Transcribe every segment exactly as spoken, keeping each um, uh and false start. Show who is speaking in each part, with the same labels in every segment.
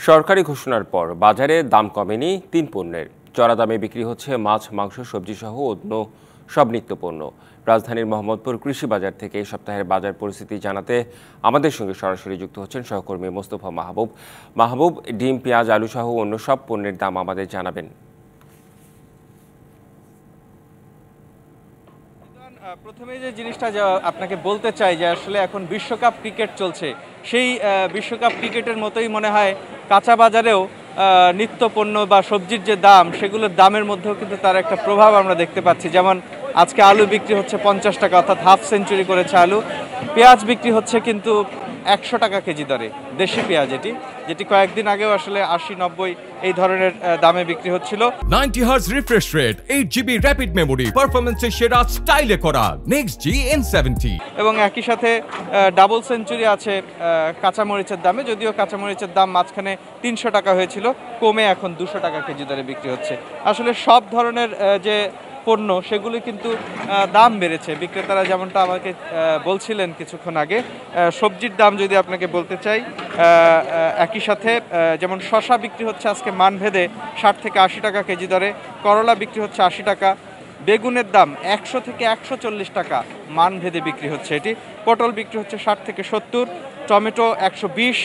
Speaker 1: সরকারি ঘোষণার পর বাজারে দাম কমেনি তিন পণ্যের। চড়া দামে বিক্রি হচ্ছে মাছ, মাংস, সবজি সহ অন্য সব নিত্যপণ্য। রাজধানীর মোহাম্মদপুর কৃষি বাজার থেকে এই সপ্তাহের বাজার পরিস্থিতি জানাতে আমাদের সঙ্গে সরাসরি যুক্ত হচ্ছেন সহকর্মী মোস্তফা মাহবুব। মাহবুব, ডিম, পেঁয়াজ, আলু সহ অন্য সব পণ্যের দাম আমাদের জানাবেন।
Speaker 2: প্রথমে যে জিনিসটা আপনাকে বলতে চাই যে আসলে এখন বিশ্বকাপ ক্রিকেট চলছে, সেই বিশ্বকাপ ক্রিকেটের মতোই মনে হয় কাঁচা বাজারেও নিত্য পণ্য বা সবজির যে দাম, সেগুলোর দামের মধ্যেও কিন্তু তার একটা প্রভাব আমরা দেখতে পাচ্ছি। যেমন আজকে আলু বিক্রি হচ্ছে পঞ্চাশ টাকা, অর্থাৎ হাফ সেঞ্চুরি করেছে আলু। পেঁয়াজ বিক্রি হচ্ছে কিন্তু একশো টাকা কেজি দরে, দেশি পেঁয়াজ এটি, যেটি কয়েকদিন আগেও আসলে আশি নব্বই এই ধরনের দামে বিক্রি হচ্ছিল।
Speaker 3: Ninety hertz refresh rate, eight GB rapid memory, পারফরম্যান্সে সেরা স্টাইলে করা নেক্সট জি এন সেভেন্টি।
Speaker 2: এবং একই সাথে ডাবল সেঞ্চুরি আছে কাঁচামরিচের দামে, যদিও কাঁচামরিচের দাম মাঝখানে তিনশো টাকা হয়েছিল, কমে এখন দুশো টাকা কেজি দরে বিক্রি হচ্ছে। আসলে সব ধরনের যে পণ্য সেগুলি কিন্তু দাম বেড়েছে। বিক্রেতারা যেমনটা আমাকে বলছিলেন কিছুক্ষণ আগে, সবজির দাম যদি আপনাকে বলতে চাই, একই সাথে যেমন শশা বিক্রি হচ্ছে আজকে মানভেদে ষাট থেকে আশি টাকা কেজি দরে, করলা বিক্রি হচ্ছে আশি টাকা, বেগুনের দাম একশো থেকে একশো চল্লিশ টাকা মানভেদে বিক্রি হচ্ছে এটি, পটল বিক্রি হচ্ছে ষাট থেকে সত্তর, টমেটো একশো বিশ,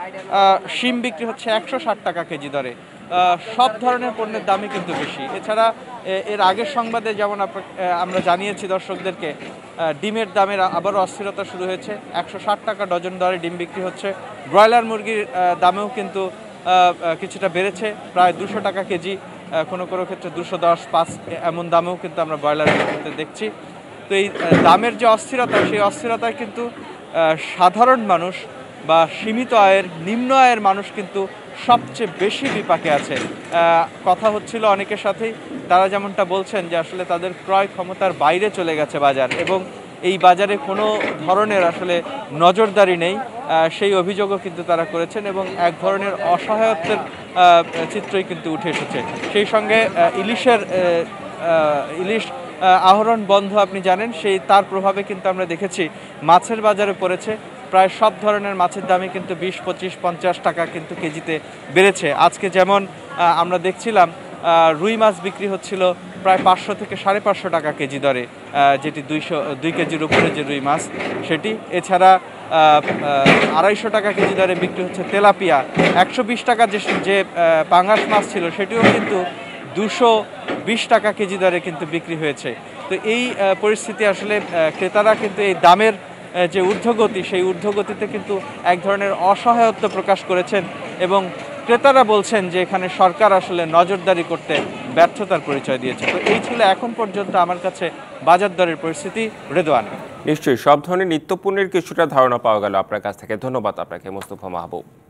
Speaker 2: শিম বিক্রি হচ্ছে একশো ষাট টাকা কেজি দরে। সব ধরনের পণ্যের দামই কিন্তু বেশি। এছাড়া এর আগের সংবাদে যেমন আমরা জানিয়েছি দর্শকদেরকে, ডিমের দামের আবারও অস্থিরতা শুরু হয়েছে। একশো ষাট টাকা ডজন দরে ডিম বিক্রি হচ্ছে। ব্রয়লার মুরগির দামেও কিন্তু কিছুটা বেড়েছে, প্রায় দুশো টাকা কেজি, কোনো কোনো ক্ষেত্রে দুশো দশ পাঁচ এমন দামেও কিন্তু আমরা ব্রয়লার বিক্রিতে দেখছি। তো এই দামের যে অস্থিরতা, সেই অস্থিরতায় কিন্তু সাধারণ মানুষ বা সীমিত আয়ের, নিম্ন আয়ের মানুষ কিন্তু সবচেয়ে বেশি বিপাকে আছে। কথা হচ্ছিল অনেকের সাথেই, তারা যেমনটা বলছেন যে আসলে তাদের ক্রয় ক্ষমতার বাইরে চলে গেছে বাজার, এবং এই বাজারে কোনো ধরনের আসলে নজরদারি নেই, সেই অভিযোগও কিন্তু তারা করেছেন, এবং এক ধরনের অসহায়ত্বের চিত্রই কিন্তু উঠে এসেছে। সেই সঙ্গে ইলিশের ইলিশ আহরণ বন্ধ, আপনি জানেন, সেই তার প্রভাবে কিন্তু আমরা দেখেছি মাছের বাজারে পড়েছে। প্রায় সব ধরনের মাছের দামই কিন্তু বিশ পঁচিশ পঞ্চাশ টাকা কিন্তু কেজিতে বেড়েছে। আজকে যেমন আমরা দেখছিলাম রুই মাছ বিক্রি হচ্ছিল প্রায় পাঁচশো থেকে সাড়ে পাঁচশো টাকা কেজি দরে, যেটি দুইশো দুই কেজির উপরে যে রুই মাছ সেটি। এছাড়া আড়াইশো টাকা কেজি দরে বিক্রি হচ্ছে তেলাপিয়া। একশো বিশ টাকা যে যে পাঙ্গাস মাছ ছিল সেটিও কিন্তু দুশো বিশ টাকা কেজি দরে কিন্তু বিক্রি হয়েছে। তো এই পরিস্থিতি আসলে ক্রেতারা কিন্তু এই দামের যে ঊর্ধ্বগতি, সেই ঊর্ধ্বগতিতে কিন্তু এক ধরনের অসহায়ত্ব প্রকাশ করেছেন, এবং ক্রেতারা বলছেন যে এখানে সরকার আসলে নজরদারি করতে ব্যর্থতার পরিচয় দিয়েছে। তো এই ছিল এখন পর্যন্ত আমার কাছে বাজার দরের পরিস্থিতি। রেদওয়ান,
Speaker 1: নিশ্চয়ই সব ধরনের নিত্যপণ্যের কিছুটা ধারণা পাওয়া গেল আপনার কাছ থেকে। ধন্যবাদ আপনাকে মোস্তফা মাহবুব।